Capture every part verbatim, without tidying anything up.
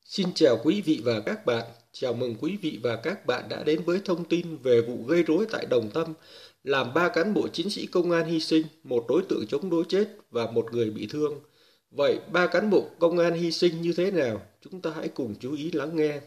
Xin chào quý vị và các bạn. Chào mừng quý vị và các bạn đã đến với thông tin về vụ gây rối tại Đồng Tâm, làm ba cán bộ chiến sĩ công an hy sinh, một đối tượng chống đối chết và một người bị thương. Vậy ba cán bộ công an hy sinh như thế nào? Chúng ta hãy cùng chú ý lắng nghe.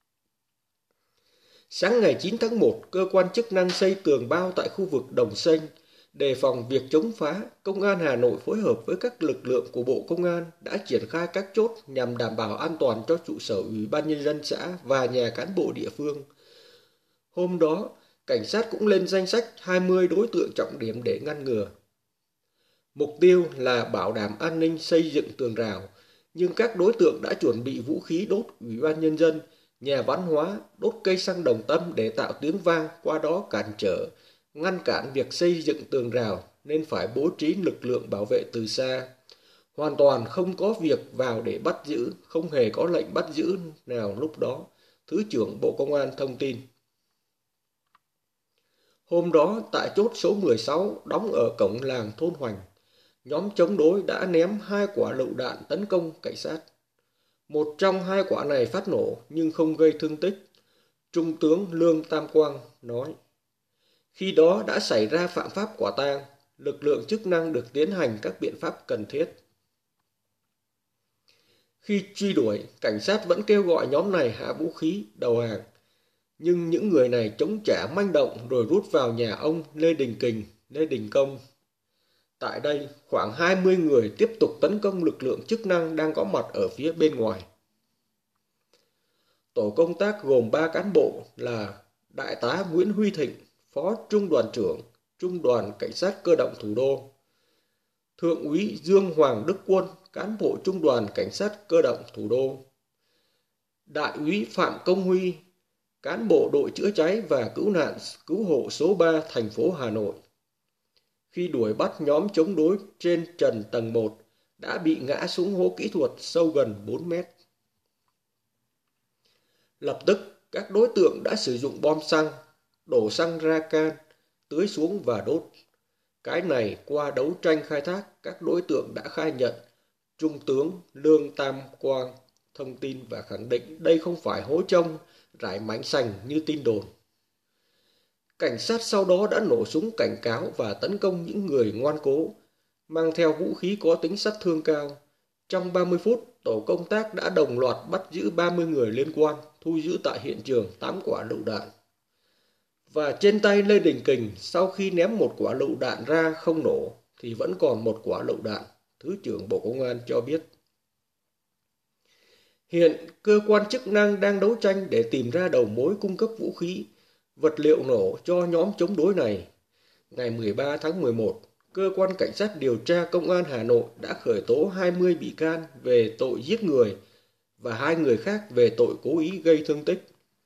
Sáng ngày chín tháng một, cơ quan chức năng xây tường bao tại khu vực Đồng Xanh. Đề phòng việc chống phá, Công an Hà Nội phối hợp với các lực lượng của Bộ Công an đã triển khai các chốt nhằm đảm bảo an toàn cho trụ sở Ủy ban Nhân dân xã và nhà cán bộ địa phương. Hôm đó, cảnh sát cũng lên danh sách hai mươi đối tượng trọng điểm để ngăn ngừa. Mục tiêu là bảo đảm an ninh xây dựng tường rào, nhưng các đối tượng đã chuẩn bị vũ khí đốt Ủy ban Nhân dân, nhà văn hóa, đốt cây xăng Đồng Tâm để tạo tiếng vang, qua đó cản trở, ngăn cản việc xây dựng tường rào nên phải bố trí lực lượng bảo vệ từ xa. Hoàn toàn không có việc vào để bắt giữ, không hề có lệnh bắt giữ nào lúc đó, Thứ trưởng Bộ Công an thông tin. Hôm đó, tại chốt số mười sáu đóng ở cổng làng Thôn Hoành, nhóm chống đối đã ném hai quả lựu đạn tấn công cảnh sát. Một trong hai quả này phát nổ nhưng không gây thương tích. Trung tướng Lương Tam Quang nói. Khi đó đã xảy ra phạm pháp quả tang, lực lượng chức năng được tiến hành các biện pháp cần thiết. Khi truy đuổi, cảnh sát vẫn kêu gọi nhóm này hạ vũ khí, đầu hàng. Nhưng những người này chống trả manh động rồi rút vào nhà ông Lê Đình Kình, Lê Đình Công. Tại đây, khoảng hai mươi người tiếp tục tấn công lực lượng chức năng đang có mặt ở phía bên ngoài. Tổ công tác gồm ba cán bộ là Đại tá Nguyễn Huy Thịnh, Phó Trung đoàn trưởng, Trung đoàn Cảnh sát Cơ động Thủ đô. Thượng úy Dương Hoàng Đức Quân, cán bộ Trung đoàn Cảnh sát Cơ động Thủ đô. Đại úy Phạm Công Huy, cán bộ đội chữa cháy và cứu nạn cứu hộ số ba thành phố Hà Nội. Khi đuổi bắt nhóm chống đối trên trần tầng một, đã bị ngã xuống hố kỹ thuật sâu gần bốn mét. Lập tức, các đối tượng đã sử dụng bom xăng, đổ xăng ra can, tưới xuống và đốt. Cái này qua đấu tranh khai thác, các đối tượng đã khai nhận. Trung tướng Lương Tam Quang thông tin và khẳng định đây không phải hố trông, rải mảnh sành như tin đồn. Cảnh sát sau đó đã nổ súng cảnh cáo và tấn công những người ngoan cố, mang theo vũ khí có tính sát thương cao. Trong ba mươi phút, tổ công tác đã đồng loạt bắt giữ ba mươi người liên quan, thu giữ tại hiện trường tám quả lựu đạn. Và trên tay Lê Đình Kình, sau khi ném một quả lựu đạn ra không nổ, thì vẫn còn một quả lựu đạn, Thứ trưởng Bộ Công an cho biết. Hiện, cơ quan chức năng đang đấu tranh để tìm ra đầu mối cung cấp vũ khí, vật liệu nổ cho nhóm chống đối này. Ngày mười ba tháng mười một, Cơ quan Cảnh sát điều tra Công an Hà Nội đã khởi tố hai mươi bị can về tội giết người và hai người khác về tội cố ý gây thương tích.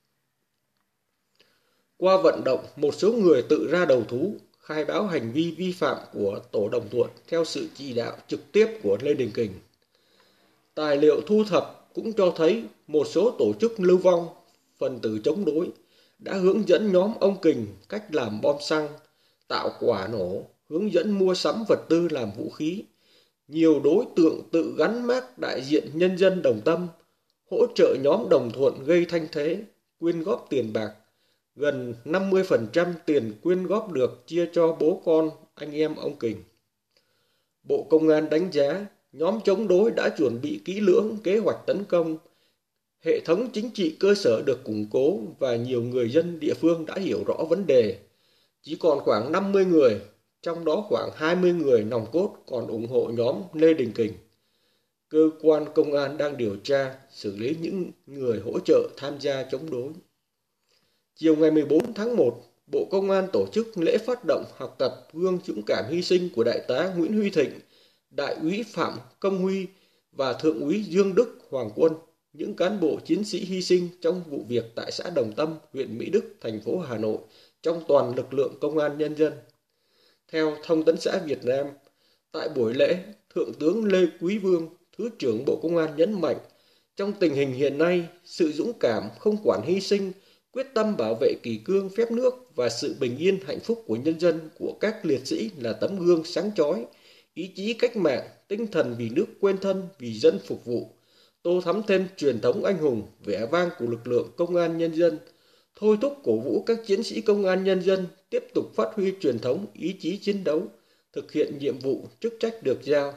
Qua vận động, một số người tự ra đầu thú, khai báo hành vi vi phạm của Tổ Đồng Thuận theo sự chỉ đạo trực tiếp của Lê Đình Kình. Tài liệu thu thập cũng cho thấy một số tổ chức lưu vong, phần tử chống đối, đã hướng dẫn nhóm ông Kình cách làm bom xăng, tạo quả nổ, hướng dẫn mua sắm vật tư làm vũ khí. Nhiều đối tượng tự gắn mác đại diện nhân dân Đồng Tâm, hỗ trợ nhóm Đồng Thuận gây thanh thế, quyên góp tiền bạc. Gần năm mươi phần trăm tiền quyên góp được chia cho bố con, anh em ông Kình. Bộ Công an đánh giá, nhóm chống đối đã chuẩn bị kỹ lưỡng kế hoạch tấn công. Hệ thống chính trị cơ sở được củng cố và nhiều người dân địa phương đã hiểu rõ vấn đề. Chỉ còn khoảng năm mươi người, trong đó khoảng hai mươi người nòng cốt còn ủng hộ nhóm Lê Đình Kình. Cơ quan công an đang điều tra, xử lý những người hỗ trợ tham gia chống đối. Chiều ngày mười bốn tháng một, Bộ Công an tổ chức lễ phát động học tập gương dũng cảm hy sinh của Đại tá Nguyễn Huy Thịnh, Đại úy Phạm Công Huy và Thượng úy Dương Đức Hoàng Quân, những cán bộ chiến sĩ hy sinh trong vụ việc tại xã Đồng Tâm, huyện Mỹ Đức, thành phố Hà Nội, trong toàn lực lượng công an nhân dân. Theo Thông tấn xã Việt Nam, tại buổi lễ, Thượng tướng Lê Quý Vương, Thứ trưởng Bộ Công an nhấn mạnh, trong tình hình hiện nay, sự dũng cảm không quản hy sinh, quyết tâm bảo vệ kỷ cương phép nước và sự bình yên hạnh phúc của nhân dân của các liệt sĩ là tấm gương sáng chói, ý chí cách mạng, tinh thần vì nước quên thân, vì dân phục vụ, tô thắm thêm truyền thống anh hùng, vẻ vang của lực lượng công an nhân dân, thôi thúc cổ vũ các chiến sĩ công an nhân dân tiếp tục phát huy truyền thống ý chí chiến đấu, thực hiện nhiệm vụ chức trách được giao.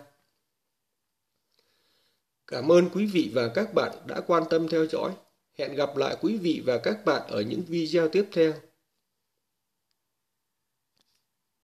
Cảm ơn quý vị và các bạn đã quan tâm theo dõi. Hẹn gặp lại quý vị và các bạn ở những video tiếp theo.